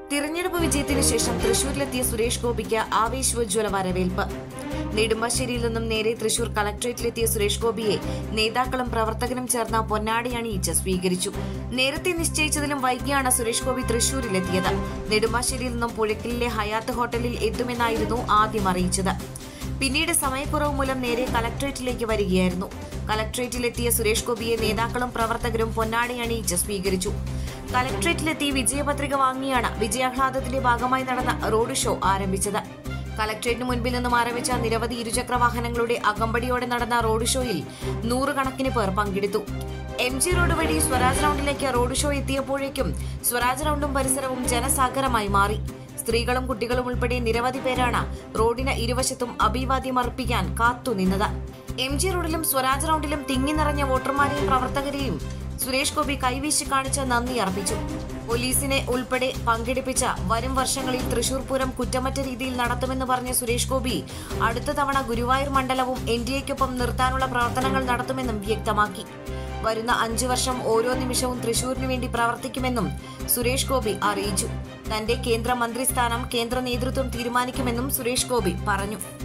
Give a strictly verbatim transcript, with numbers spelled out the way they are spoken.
തിരഞ്ഞെടുപ്പ് വിജയത്തിന് ശേഷം തൃശൂരിലെത്തിയ സുരേഷ് ഗോപിക്ക് ആവേശോജ്വല വരവേൽപ്പ്. നെടുമ്പാശ്ശേരിയിൽ നിന്നും നേരെ തൃശൂർ കളക്ടറേറ്റിലെത്തിയ സുരേഷ് ഗോപിയെ നേതാക്കളും പ്രവർത്തകരും ചേർന്ന് പൊന്നാടി അണിയിച്ച് സ്വീകരിച്ചു. നേരത്തെ നിശ്ചയിച്ചതിലും വൈകിയാണ് സുരേഷ് ഗോപി തൃശൂരിലെത്തിയത്. നെടുമ്പാശ്ശേരിയിൽ നിന്നും പുഴയ്ക്കലിലെ ഹയാത്ത് ഹോട്ടലിൽ എത്തുമെന്നായിരുന്നു ആദ്യം അറിയിച്ചത്. പിന്നീട് സമയക്കുറവ് മൂലം നേരെ കളക്ടറേറ്റിലേക്ക് വരികയായിരുന്നു. കളക്ടറേറ്റിലെത്തിയ സുരേഷ് ഗോപിയെ നേതാക്കളും പ്രവർത്തകരും പൊന്നാടി അണിയിച്ച് സ്വീകരിച്ചു. കളക്ടറേറ്റിലെത്തി വിജയപത്രിക വാങ്ങിയാണ് വിജയാഹ്ലാദത്തിന്റെ ഭാഗമായി നടന്ന റോഡ് ഷോ ആരംഭിച്ചത്. കളക്ടറേറ്റിന് മുൻപിൽ നിന്നും ആരംഭിച്ച നിരവധി ഇരുചക്ര വാഹനങ്ങളുടെ അകമ്പടിയോടെ നടന്ന റോഡ് ഷോയിൽ നൂറുകണക്കിന് പേർ പങ്കെടുത്തു. എം ജി റോഡ് വഴി സ്വരാജ് റൌണ്ടിലേക്ക് റോഡ് ഷോ എത്തിയപ്പോഴേക്കും സ്വരാജ് റൌണ്ടും പരിസരവും ജനസാഗരമായി മാറി. സ്ത്രീകളും കുട്ടികളും ഉൾപ്പെടെ നിരവധി പേരാണ് റോഡിന് ഇരുവശത്തും അഭിവാദ്യം അർപ്പിക്കാൻ കാത്തുനിന്നത്. എം ജി റോഡിലും സ്വരാജ് റൌണ്ടിലും തിങ്ങി നിറഞ്ഞ വോട്ടർമാരെയും പ്രവർത്തകരെയും സുരേഷ് ഗോപി കൈവീശി കാണിച്ച് നന്ദി അർപ്പിച്ചു. പോലീസിനെ ഉൾപ്പെടെ പങ്കെടുപ്പിച്ച വരും വർഷങ്ങളിൽ തൃശൂർ പൂരം കുറ്റമറ്റ രീതിയിൽ നടത്തുമെന്ന് പറഞ്ഞ സുരേഷ് ഗോപി അടുത്ത തവണ ഗുരുവായൂർ മണ്ഡലവും എൻ ഡി എക്കൊപ്പം നിർത്താനുള്ള പ്രവർത്തനങ്ങൾ നടത്തുമെന്നും വ്യക്തമാക്കി. വരുന്ന അഞ്ചു വർഷം ഓരോ നിമിഷവും തൃശൂരിനു വേണ്ടി പ്രവർത്തിക്കുമെന്നും സുരേഷ് ഗോപി അറിയിച്ചു. തന്റെ കേന്ദ്ര മന്ത്രിസ്ഥാനം കേന്ദ്ര നേതൃത്വം തീരുമാനിക്കുമെന്നും സുരേഷ് ഗോപി പറഞ്ഞു.